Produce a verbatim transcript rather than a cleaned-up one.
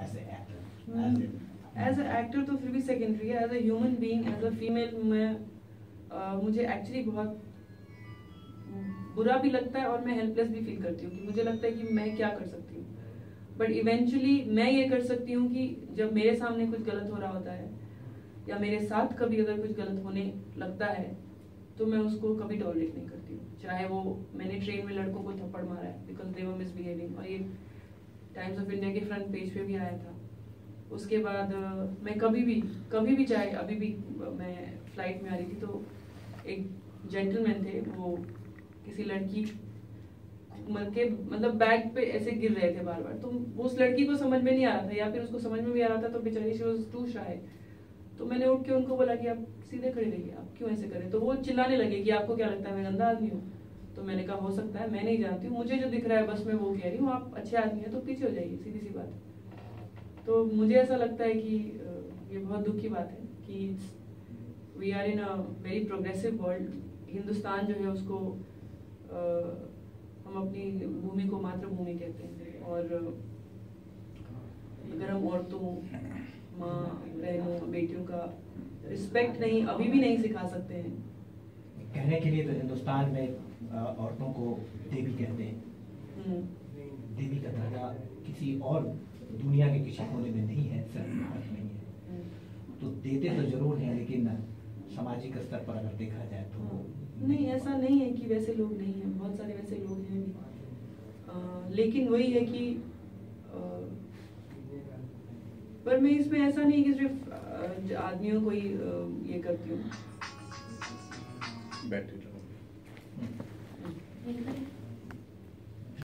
As a actor? As a actor तो फिर भी सेकेंडरी है, as a human being, as a female मैं uh, मुझे एक्चुअली बहुत बुरा भी लगता है और मैं हेल्पलेस भी फील करती हूँ कि मुझे लगता है कि मैं क्या कर सकती हूँ, बट इवेंचुअली मैं ये कर सकती हूँ कि जब मेरे सामने कुछ गलत हो रहा होता है या मेरे साथ कभी अगर कुछ गलत होने लगता है तो मैं उसको कभी टॉलरेट नहीं करती हूँ, चाहे वो मैंने ट्रेन में लड़कों को थप्पड़ मारा है बिकॉज दे वर मिसबिहेविंग, और ये टाइम्स ऑफ इंडिया के फ्रंट पेज पे भी आया था। उसके बाद मैं कभी भी कभी भी चाहे अभी भी मैं फ्लाइट में आ रही थी तो एक जेंटलमैन थे, वो किसी लड़की के मतलब बैग पे ऐसे गिर रहे थे बार बार, तो उस लड़की को समझ में नहीं आ रहा था या फिर उसको समझ में भी आ रहा था तो बेचारी शी वाज टू शाय, तो मैंने उठ के उनको बोला कि आप सीधे खड़े रहिए, आप क्यों ऐसे करें, तो वो चिल्लाने लगे कि आपको क्या लगता है मैं गंदा आदमी हूँ, तो मैंने कहा हो सकता है, मैं नहीं जानती हूँ, मुझे जो दिख रहा है बस मैं वो कह रही हूँ, आप अच्छे आदमी हैं तो पीछे हो जाइए, सीधी सी बात है। तो मुझे ऐसा लगता है कि ये बहुत दुख की बात है कि we are in a very progressive world, Hindustan जो है उसको आ, हम अपनी भूमि को मातृभूमि कहते हैं, और अगर हम औरतों, माँ, बहनों, बेटियों का रिस्पेक्ट नहीं अभी भी नहीं सिखा सकते हैं। कहने के लिए तो हिंदुस्तान में औरतों को देवी कहते हैं, देवी का दर्जा किसी और दुनिया के किसी कोने में नहीं है, सिर्फ भारत में ही है, तो देते तो जरूर हैं लेकिन सामाजिक स्तर पर अगर देखा जाए तो नहीं, ऐसा नहीं है कि वैसे लोग नहीं हैं, बहुत सारे वैसे लोग हैं भी, आ, लेकिन वही है कि आ, पर मैं इसमें ऐसा नहीं कि सिर्फ आदमियों को ही ये करती हूँ। बैठे